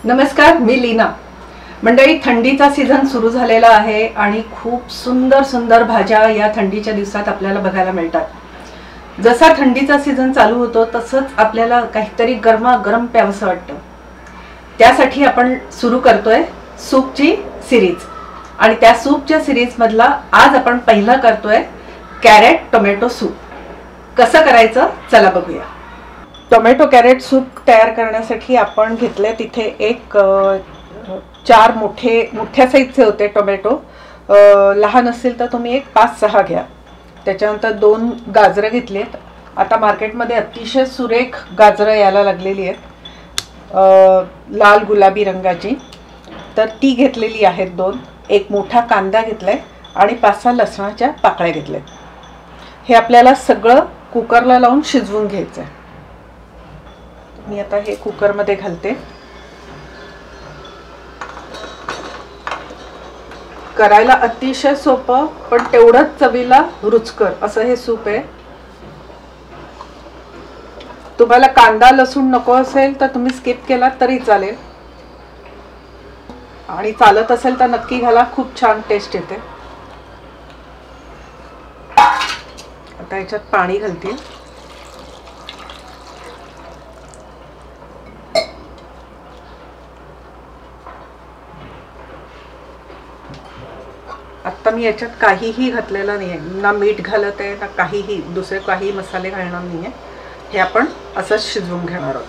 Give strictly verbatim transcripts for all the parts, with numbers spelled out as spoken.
नमस्कार, मी लीना। मंडळी, थंडीचा सीझन सुरू झालेला आहे आणि खूप सुंदर सुंदर भाज्या या थंडीच्या दिवसात आपल्याला बघायला मिळतात। जसा थंडीचा सीझन चालू होतो तसंच आपल्याला काहीतरी गरमागरम प्यावंसं वाटतं। त्यासाठी आपण सुरू करतोय सूपची सिरीज आणि त्या सूपच्या सिरीज मधला आज आपण पहिला करतोय कॅरेट टोमॅटो सूप। कसं करायचं चला बघूया। टोमॅटो कॅरेट सूप तयार करण्यासाठी आपण घेतले तिथे एक चार मोठे मोठ्या साईजचे होते टोमॅटो। लहान असेल तर तुम्ही एक पाच सहा घ्या। त्याच्यानंतर दोन गाजरं घेतलीत। आता मार्केटमध्ये अतिशय सुरेख गाजरं यायला लागलेली आहेत लाल गुलाबी रंगाची, तर ती घेतलेली आहेत दोन। एक मोठा कांदा घेतलाय आणि पाच सहा लसणाच्या पाकळ्या घेतल्यात। हे आपल्याला सगळं कुकरला लावून शिजवून घ्यायचं आहे। मी आता हे कुकर मध्ये घालते। करायला अतिशय सोपं पण तेवढंच चवीला रुचकर असं हे सूप आहे। तुम्हाला कांदा लसूण नको असेल तर तुम्ही स्किप केला तरी चालेल, आणि चालत असेल तर नक्की घाला, खूप छान टेस्ट येते। आता याच्यात पाणी घालते। आता मी याच्यात काहीही घातलेलं नाही आहे, ना मीठ घालत आहे ना काहीही दुसरे काही मसाले घालणार नाही आहे। हे आपण असंच शिजवून घेणार आहोत।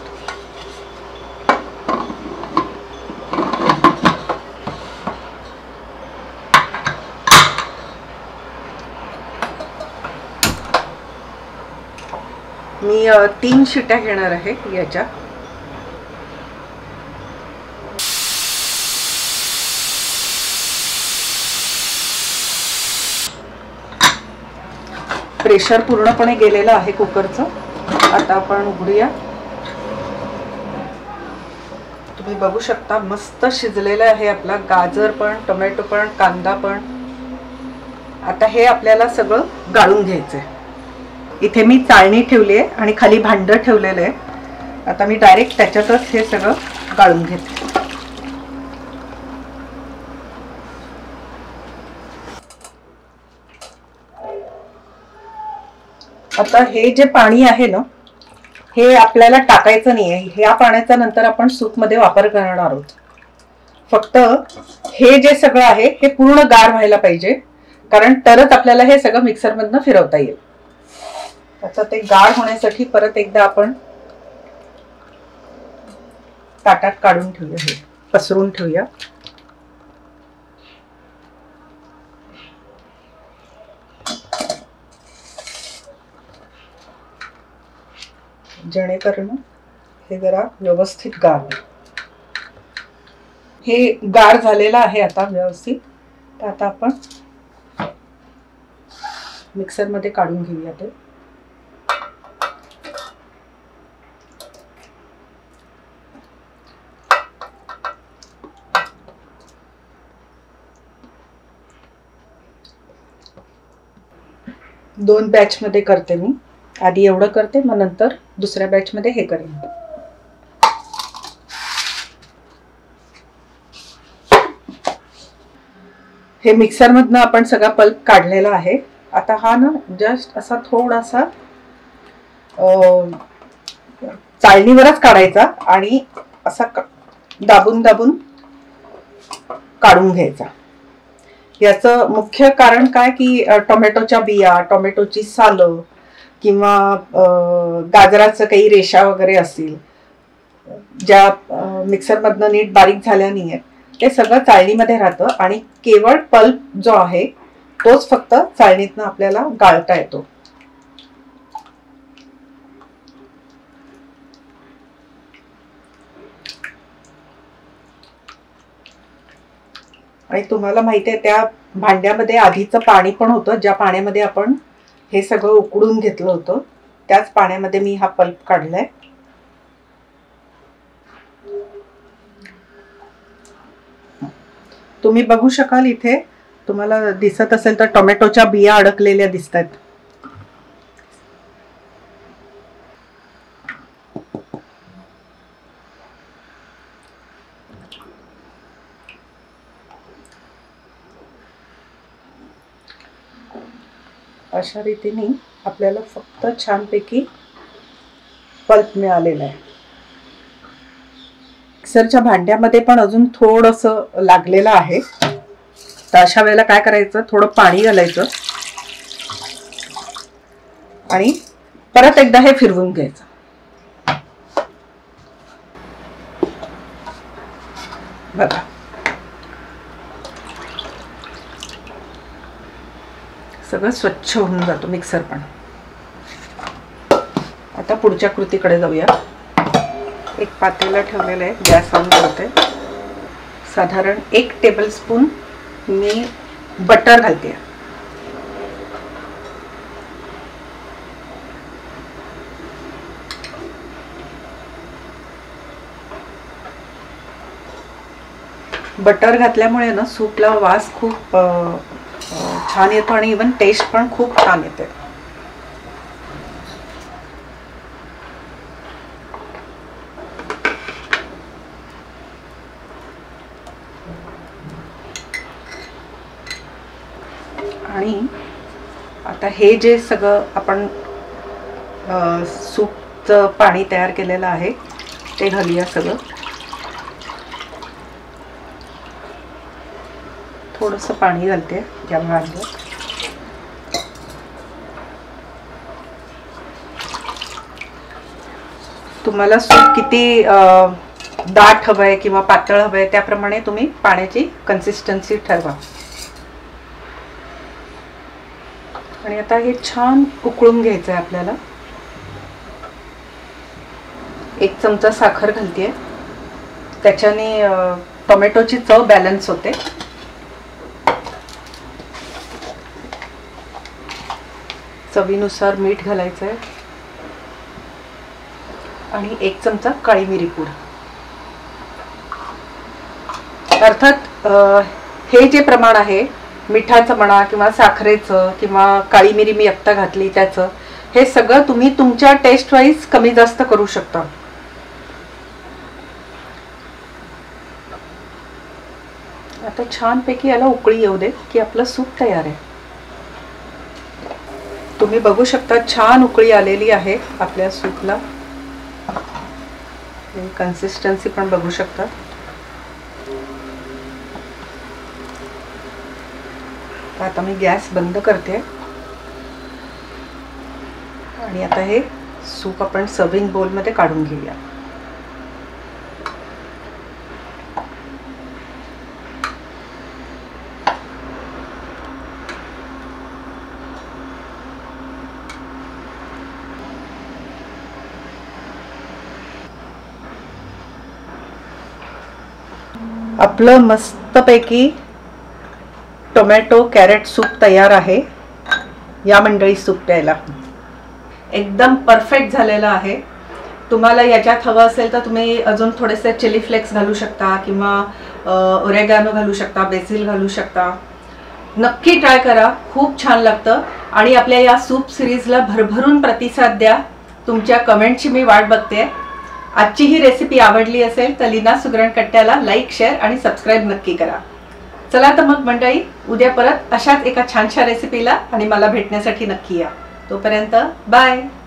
मी तीन शिट्या घेणार आहे याच्या। प्रेशर पूर्णपणे गेलेलं आहे कुकरचं। आता आपण उघडूया। तुम्ही बघू शकता मस्त शिजलेलं आहे आपला गाजर पण, टोमॅटो पण, कांदा पण। आता हे आपल्याला सगळं गाळून घ्यायचंय। इथे मी चाळणी ठेवली आहे आणि खाली भांडं ठेवलेलं आहे। आता मी डायरेक्ट त्याच्यातच हे सगळं गाळून घेते। आता हे जे पाणी आहे ना, हे आपल्याला टाकायचं नाही आहे। या पाण्याचा नंतर आपण सूप मध्ये वापर करणार आहोत। फक्त हे जे सगळं आहे हे पूर्ण गार व्हायला पाहिजे, कारण तरच आपल्याला हे सगळं मिक्सर मधनं फिरवता येईल। आता ते गार होण्यासाठी परत एकदा आपण ताटात काढून ठेवूया, हे पसरून ठेवूया। जेणेकरून हे जरा व्यवस्थित गार होईल। हे गार झालेलं आहे आता व्यवस्थित। तर आता आपण मिक्सर मध्ये काढून घेऊया ते। दोन बॅच मध्ये करते मी। आधी एवढं करते, मग नंतर दुसऱ्या बॅच मध्ये हे करेन। हे मिक्सर मधनं आपण सगळा पल्प काढलेला आहे। आता हा ना जस्ट असा थोडासा चाळणीवरच काढायचा आणि असा दाबून दाबून काढून घ्यायचा। याचं मुख्य कारण काय की टोमॅटोच्या बिया, टोमॅटोची सालं किंवा गाजराचं काही रेषा वगैरे असतील ज्या मिक्सर मधनं नीट बारीक झाल्या नाहीयेत, ते सगळं चाळणीमध्ये राहतं आणि केवळ पल्प जो आहे तोच फक्त चाळणीतनं आपल्याला गाळता येतो। आणि तुम्हाला माहिती आहे त्या भांड्यामध्ये आधीचं पाणी पण होतं, ज्या पाण्यामध्ये आपण हे सगळं उकळून घेतलं होतं त्याच पाण्यामध्ये मी हा पल्प काढलाय। तुम्ही बघू शकाल इथे तुम्हाला दिसत असेल तर टोमॅटोच्या बिया अडकलेल्या दिसतात। अशा रीतीने आपल्याला फक्त छानपैकी पल्प मिळालेला आहे. मिक्सरच्या भांड्यामध्ये पण अजून थोडंसं लागलेलं आहे. तर अशा वेळेला काय करायचं, थोडं पाणी घालायचं आणि परत एकदा हे फिरवून घ्यायचं. बघा सगळं स्वच्छ होऊन जातो मिक्सर पण. आता पुढच्या कृतीकडे जाऊया. एक पातेलं ठेवलेलं आहे, गॅस ऑन करते. साधारण एक टेबलस्पून मी बटर घालते. बटर घातल्यामुळे ना सूपला वास खूप छान येतो आणि इवन टेस्ट पण खूप छान येते. आणि आता हे जे सगळं आपण सूपचं पाणी तयार केलेलं आहे ते घालूया सगळं. थोडंसं पाणी घालते या भांड्यात. तुम्हाला सूप किती दाट हवंय किंवा पातळ हवंय त्याप्रमाणे तुम्ही पाण्याची कन्सिस्टन्सी ठरवा. आणि आता हे छान उकळून घ्यायचं आहे आपल्याला. एक चमचा साखर घालते, त्याच्याने टोमॅटोची चव बॅलन्स होते. चवीनुसार मीठ घालायचं आहे आणि एक चमचा काळी मिरी पूड. अर्थात हे जे प्रमाण आहे मिठाचं म्हणा किंवा साखरेचं किंवा काळी मिरी मी आत्ता घातली त्याचं, हे सगळं तुम्ही तुमच्या टेस्ट वाईज कमी जास्त करू शकता. आता छानपैकी याला उकळी येऊ दे की आपलं सूप तयार आहे. तुम्ही बघू शकता छान उकळी आलेली आहे आपल्या सूपला. कन्सिस्टन्सी पण बघू शकता. आता मी गॅस बंद करते आणि आता हे सूप आपण सर्विंग बोल मध्ये काढून घेऊया. आपलं मस्तपैकी टोमॅटो कॅरेट सूप तयार आहे. या मंडळी सूप प्यायला एकदम परफेक्ट झालेला आहे. तुम्हाला याच्यात हवं असेल तर तुम्ही अजून थोडेसे चिली फ्लेक्स घालू शकता किंवा ओरेगानो घालू शकता, बेसिल घालू शकता. नक्की ट्राय करा, खूप छान लागतं. आणि आपल्या या सूप सिरीजला भरभरून प्रतिसाद द्या. तुमच्या कमेंटची मी वाट बघते. आजची ही रेसिपी आवडली असेल तर लीना सुगरण कट्ट्याला लाईक, शेअर आणि सबस्क्राईब नक्की करा. चला तर मग मंडळी, उद्या परत अशाच एका छानशा रेसिपीला आणि मला भेटण्यासाठी नक्की या. तोपर्यंत बाय.